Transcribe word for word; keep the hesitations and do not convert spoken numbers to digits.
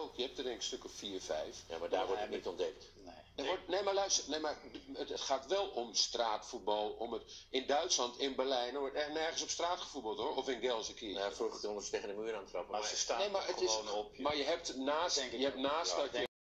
ook. Je hebt er denk ik een stuk of vier, vijf. Ja, maar daar wordt het niet ontdekt. Nee. Er wordt, nee, maar luister, nee, maar het, het gaat wel om straatvoetbal. Om het, in Duitsland, in Berlijn, er wordt echt nergens op straat gevoetbald hoor. Of in Gelsenkirchen. Ja, vroeger konden ze tegen de muur aan trappen. Maar ze staan nee, maar, het gewoon is, op je. maar je hebt naast, Denk ik je hebt ook. naast Ja, dat je